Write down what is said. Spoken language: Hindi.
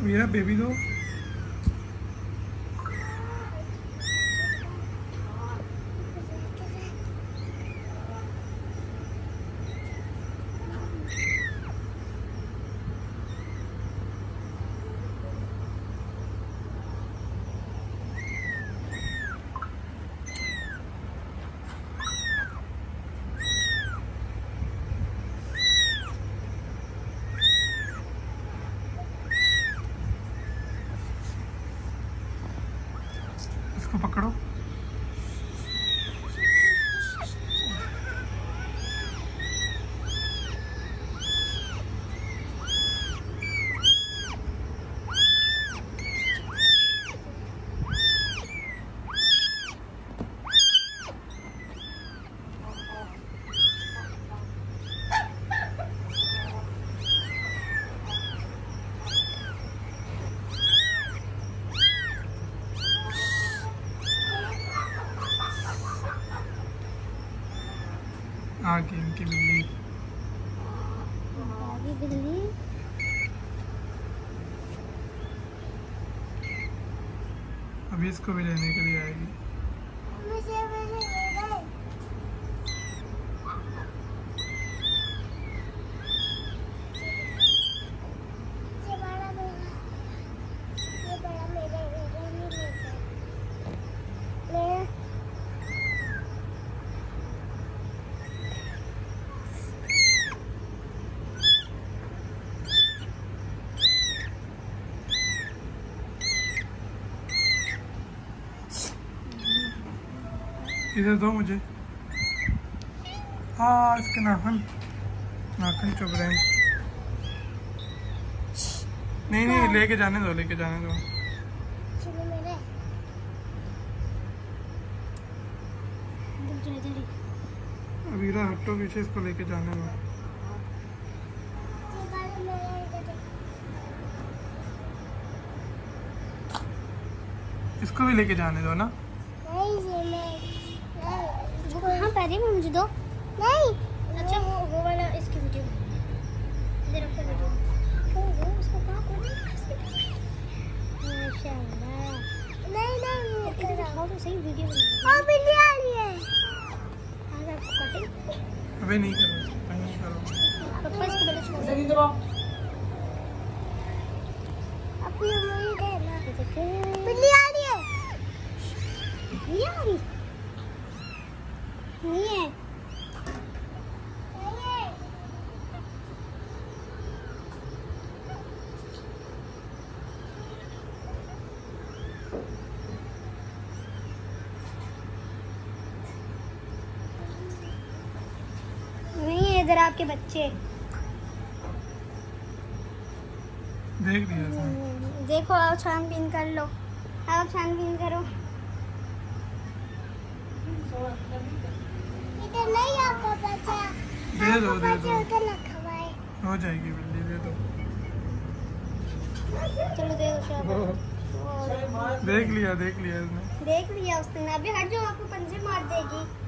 मेरा बेबी दो। इसको पकड़ो। आगे इनकी बिल्ली। बिल्ली अभी इसको भी लेने के लिए आएगी। इधर दो मुझे। हाँ, इसके नाखून चुभ रहे हैं। नहीं नहीं, लेके जाने दो, लेके जाने दो। अबीरा हटो पीछे, इसको लेके जाने दो। इसको भी लेके जाने दो ना। हाँ, पहले मुझे दो। नहीं, अच्छा वो वाला इसकी वीडियो इधर रखो। वीडियो वो उसको कहाँ कोने माशाल्लाह। नहीं इधर आओ तो सही वीडियो बना। बिल्ली आ रही है। आज आपको कटिंग अबे नहीं करो, नहीं करो। पापा इसको पहले छोड़ दो। अपनी उंगली देना। बिल्ली आ रही है। बिल्ली आ रही नहीं है। नहीं है, इधर आपके बच्चे देख लिया। देखो, आओ छानबीन कर लो। आओ छानबीन करो। नहीं आपका बच्चा दे दो, दे दो। हो जाएगी बिल्ली, दे दो। चलो दे दो शाबाश। देख लिया इसने। देख लिया उसने। अभी हट जाओ, आपको पंजे मार देगी।